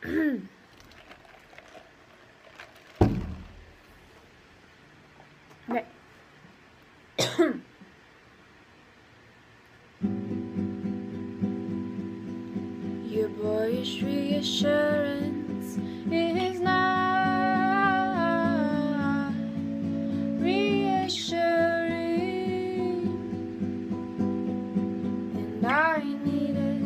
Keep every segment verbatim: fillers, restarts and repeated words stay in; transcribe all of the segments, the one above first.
Okay. Your boyish reassurance is not reassuring, and I need it.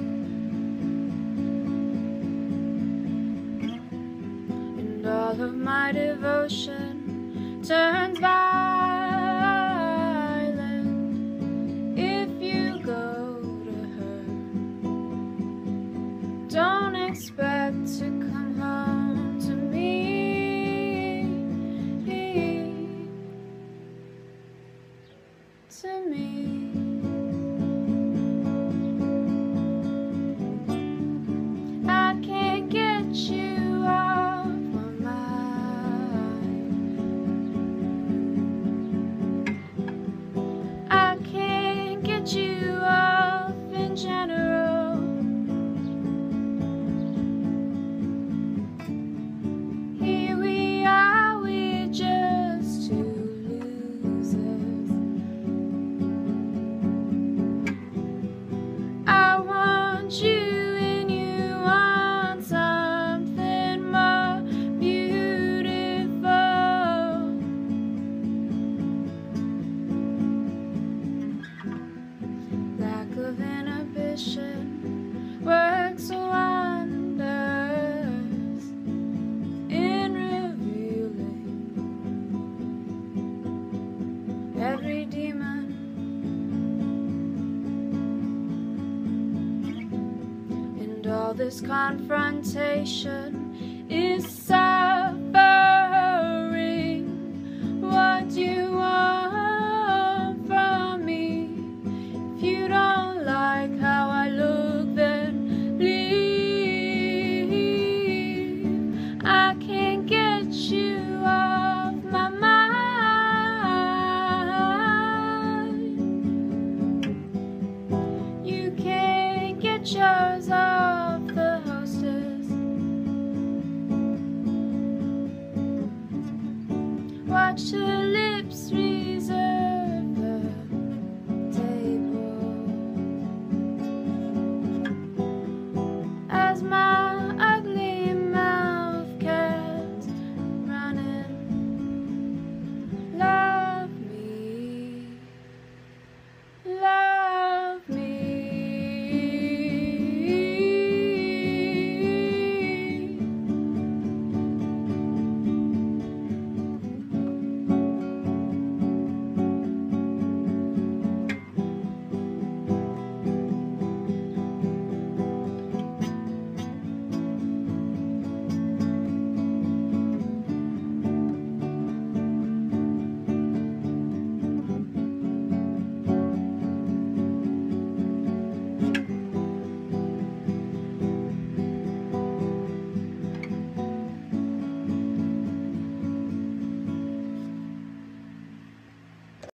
And all of my devotion turns violent if you go to her. Don't expect to come home to me, to me. I can't get you off my mind. I can't get you off in general. Here we are, we're just two losers. I want you and you want something more beautiful. Lack of inhibition works wonders in revealing every demon. And all this confrontation is suffering. What do you want from me? If you don't like how I look, then leave. I can't get you off my mind. You can't get yours off the hostess. Watch it